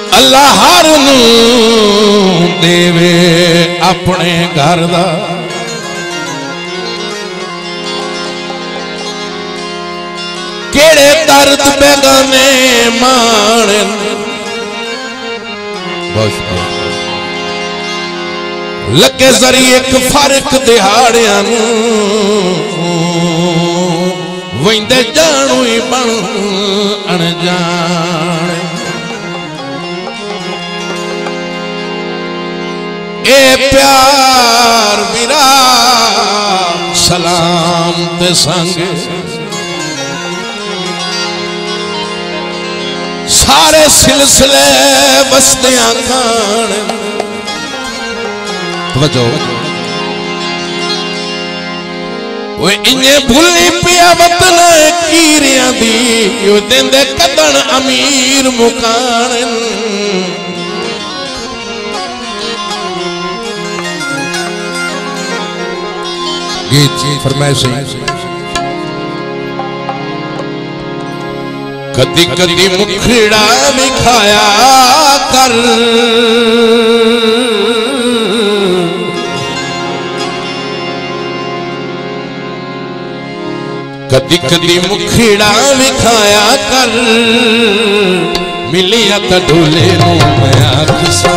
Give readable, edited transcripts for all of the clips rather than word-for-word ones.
अल्लाह हर नू देवे अपने घर दा केड़े दर्द बेगाने माने लगे जरी एक फर्क दिहाड़ियां वेंदे जानू ही बन अनजाने ए प्यार मेरा सलाम ते संग सारे सिलसिले बसदियां खान इन्हें भूली पिया वतन कीरियां दी देंदे कदन अमीर मुकान गीत फरमाइश कदी कदी मुखड़ा विखाया कर कदी कदी मुखड़ा विखाया कर मिलिया तो ढोले नू मैं आखसा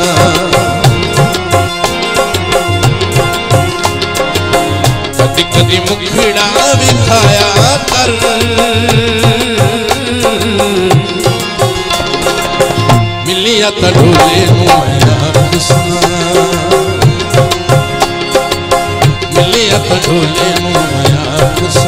कदी कदी मुखड़ा विखाया कर मिलिया तो ढोले नू मैं आखसा मिलिया तो ढोले नू मैं आखसा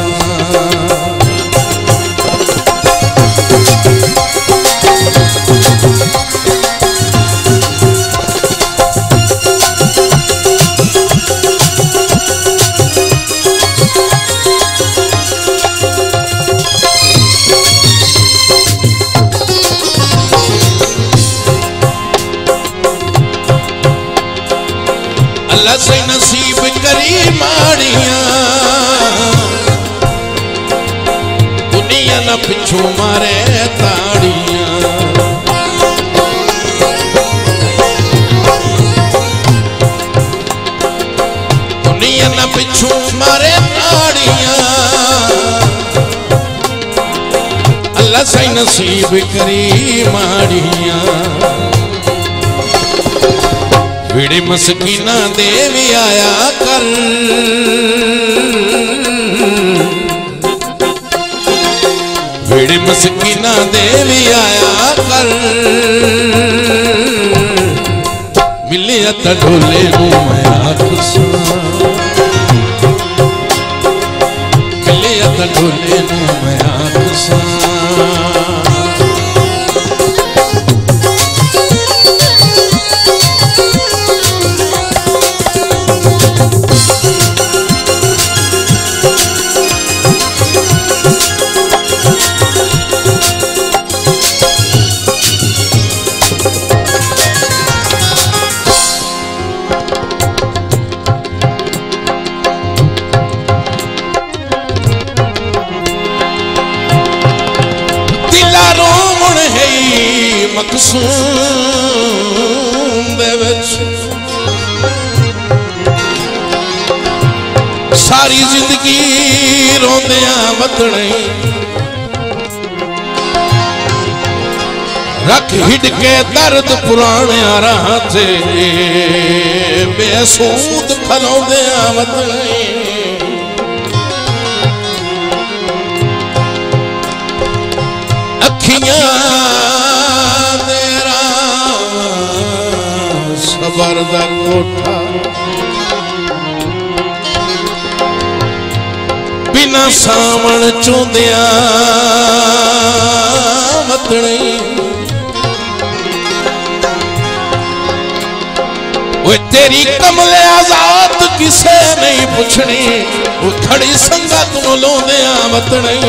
अल्लाह से नसीब करी माड़ियां दुनिया न पिछू मारे ताड़ियां दुनिया न पिछू मारे ताड़ियां अल्लाह से नसीब करी माड़ियां विड़े मस्कीना देवी आया कर विड़े मस्कीना देवी आया कर मिलिया तो ढोले नू मैं आखसा मिलिया तो ढोले नू मैं आखसा मकसूम दे विच सारी जिंदगी रोंदियां वतने रख हिट के दर्द पुराने राह ते बेसूद खलोंदियां वतने अखियां सबर दा कोठा बिना सावण चूंदिया वतनी वो तेरी कमले आजाद किसे नहीं पुछनी वो खड़ी संगत नू लोंदिया वतनी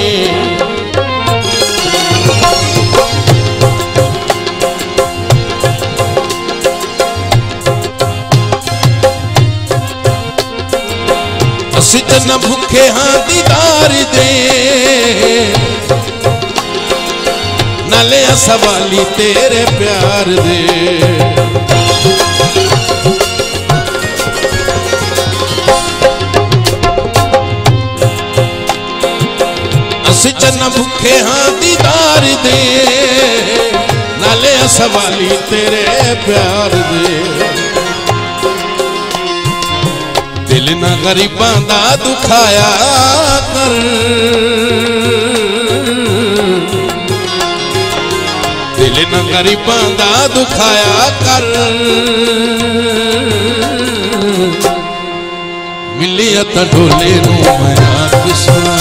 न भूखे हाँ दीदार दे न नाले सवाली तेरे प्यार दे। असी चन्ना भुखे हाँ दीदार दे, नाले सवाली तेरे प्यार दे। दिल ना गरीबां दा दुखाया कर, दिल ना गरीबां दा दुखाया कर। मिलिया तां ढोले नूं मैं आखसां,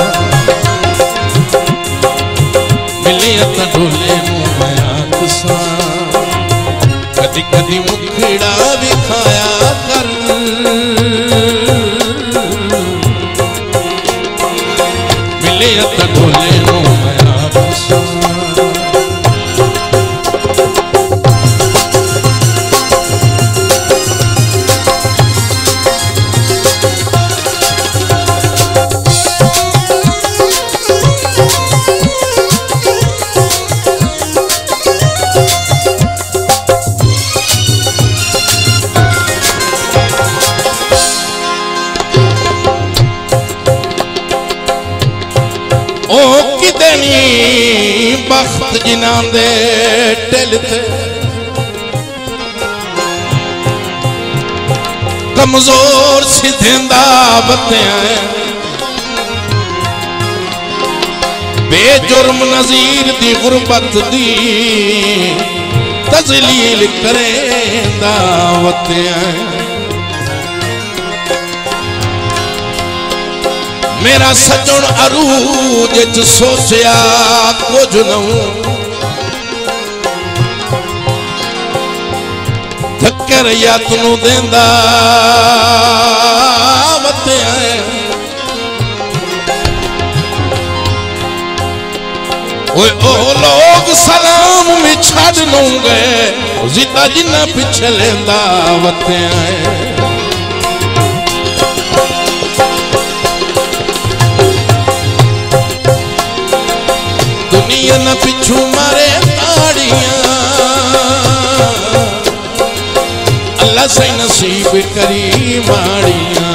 मिलिया तां ढोले नूं मैं आखसां। कदी कदी मुखड़ा विखाया कर, मिलिया तां ढोले नूं मैं आखसां। ओ कितनी बख्त जिन्हां दे ढिल ते कमजोर सिद्धेंदा बत्तियां बेजुर्म नज़ीर दी गुरबत दी तज़लील करेंदा वत्तियां। मेरा सजन अरूज च सोचिया कुछ नहूं, धक्कर यातनू देंदा वत्तियां। ओए ओ लोग सलाम में छड़ लूंगे, जिदा जिन्ना पिछे लेंदा वत्तियां। दुनिया न पिछू मारे ताड़ियां, अल्लाह से नसीब करी माड़ियां।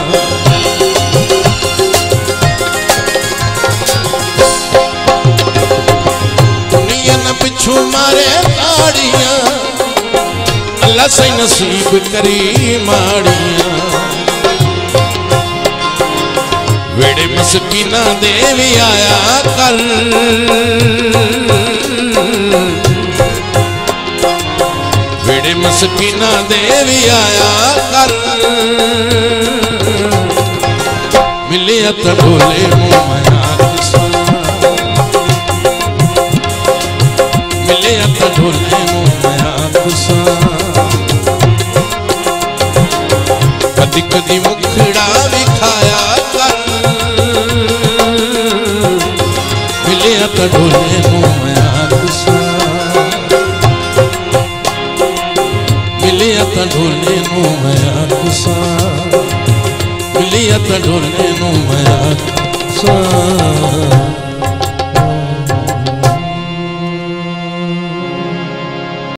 दुनिया न पिछू मारे ताड़ियां, अल्लाह से नसीब करी माड़ियां। वेड़े मस्कीना दे भी आया कर, वेड़े मस्कीना दे भी आया कर। मिलिया तां ढोले नूं मैं आखसां, मिलिया तां ढोले नूं मैं आखसां। कदी कदी मुखड़ा विखाया कर, मिलिया तां ढोले नूं मैं आखसां, मिलिया तां ढोले नूं मैं आखसां, मिलिया तां ढोले नूं मैं आखसां।